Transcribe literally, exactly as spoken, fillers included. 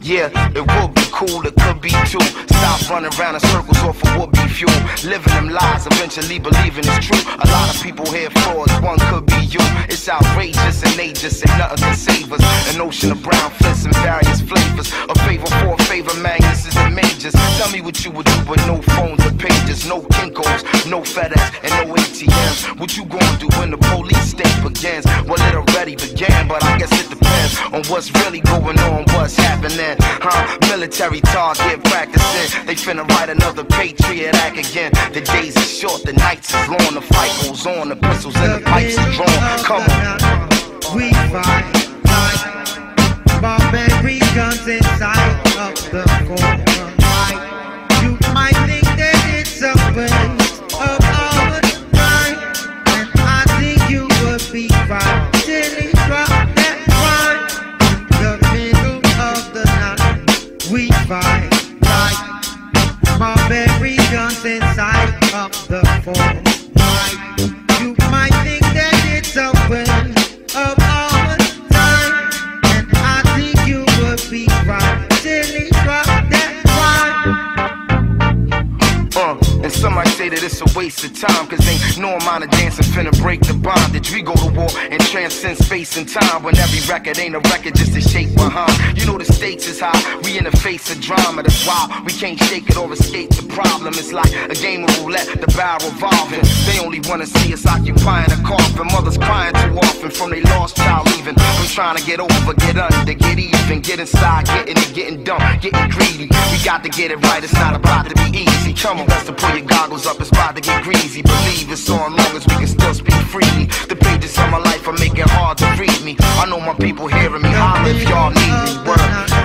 Yeah, it would be cool, it could be too. Stop running around in circles off of would be fuel. Living them lies, eventually believing it's true. A lot of people here frauds, one could be you. It's outrageous and they just say nothing can save us. An ocean of brown flints and various flavors. A favor for a favor, Magnuses and majors. Tell me what you would do with no phones or pages, no Kinkos, no FedEx and no A T Ms. What you gonna do when the police state begins? Well, it already began, but I guess it depends on what's really going on, what's happening. Huh? Military target practicing. They finna write another Patriot Act again. The days are short, the nights is long. The fight goes on, the pistols and the pipes are drawn. Come on. We fight like barbaric guns inside of the corner. You might think that it's a waste of our time, and I think you would be right till it drop that crime. The middle of the night, we fight like barbaric guns inside of the corner. You might think that it's a waste of our time, and I think you would be right till it drop that crime. Uh, and some might say that it's a waste of time, cause ain't no amount of dancing finna break the bondage. We go to war and transcend space and time, when every record ain't a record, just a shape behind. You know the stakes is high, we in the face of drama. That's why we can't shake it or escape the problem. It's like a game of roulette, the barrel revolving. They only wanna see us occupying a coffin. Mothers crying too often from they lost child leaving. From trying to get over, get under, get even, get inside, getting it, getting dumb, getting greedy. We got to get it right, it's not about to be easy. Come on, best to pull your goggles up, it's about to get greasy. Believe it's so long as we can still speak freely. The pages of my life are making it hard to read me. I know my people hearing me, holler if y'all need me. Word.